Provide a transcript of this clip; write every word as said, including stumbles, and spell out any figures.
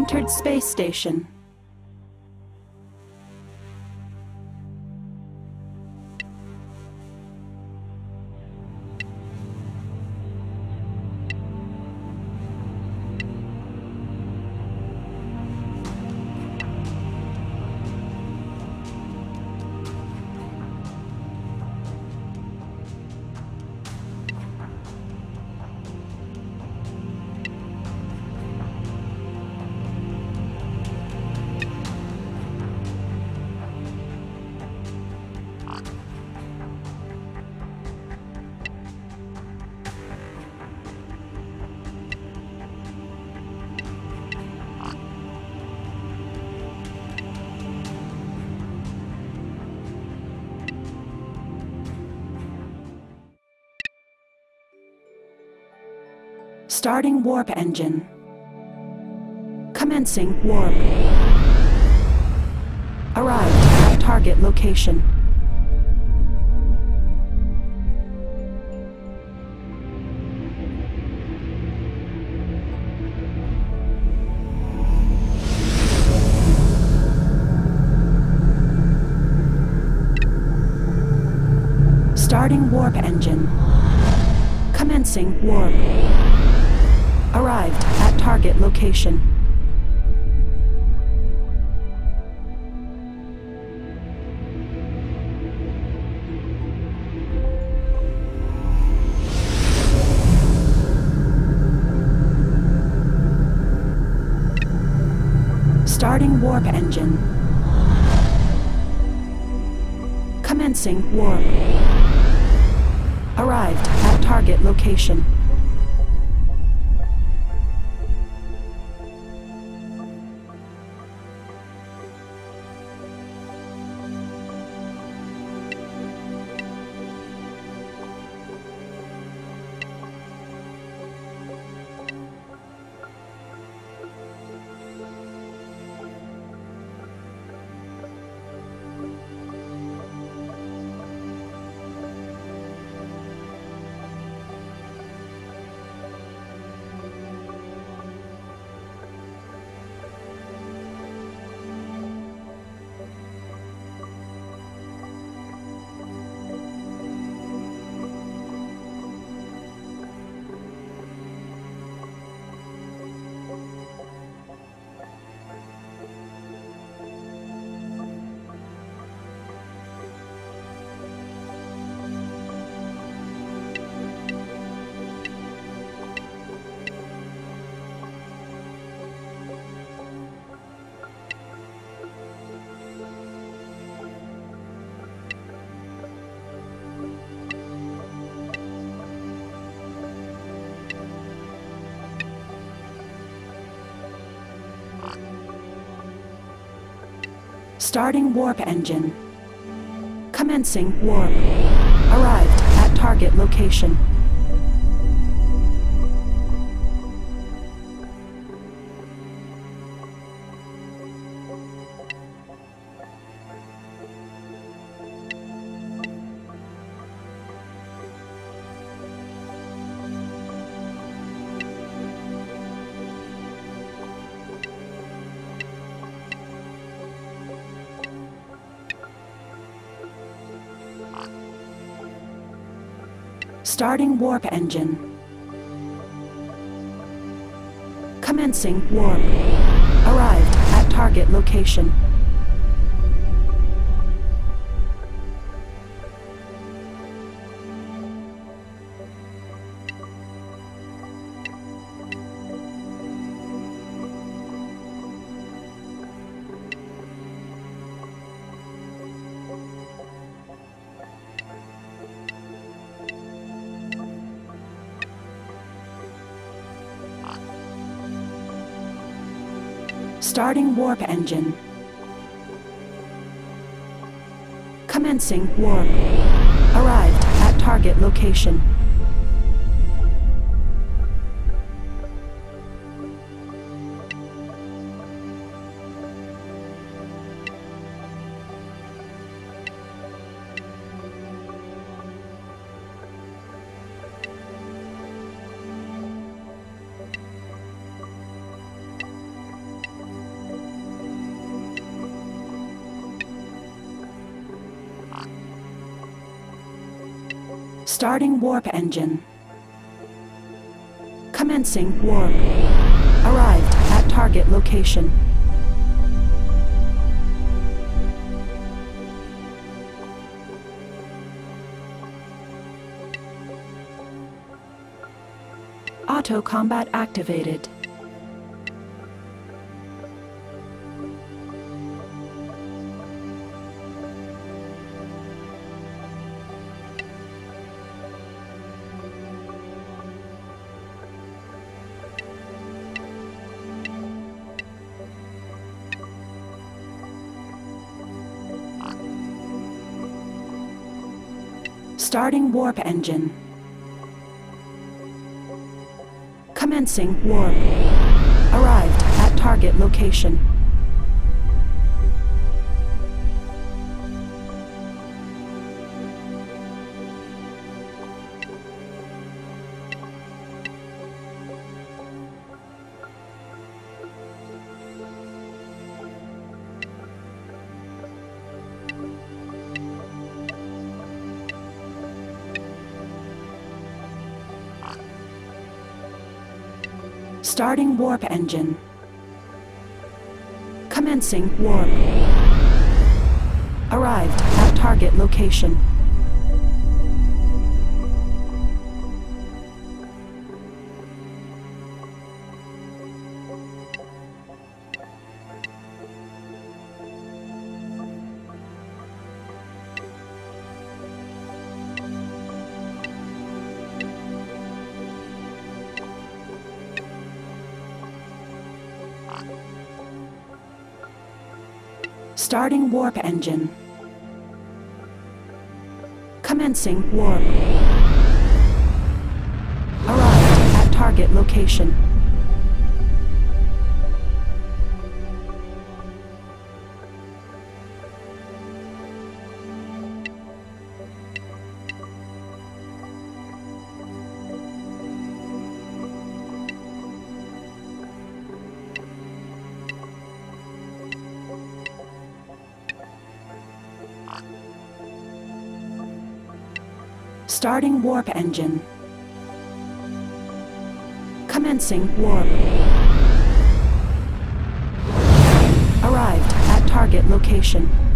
entered space station. Starting warp engine. Commencing warp. Arrived at target location. Starting warp engine. Commencing warp. Arrived at target location. Starting warp engine. Commencing warp. Arrived at target location. Starting warp engine. Commencing warp. Arrived at target location. Starting warp engine. Commencing warp. Arrived at target location. Starting warp engine. Commencing warp. Arrived at target location. Starting warp engine. Commencing warp. Arrived at target location. Auto combat activated. Starting warp engine. Commencing warp. Arrived at target location. Starting warp engine. Commencing warp. Arrived at target location. Starting warp engine. Commencing warp. Arrived at target location. Starting warp engine. Commencing warp. Arrived at target location.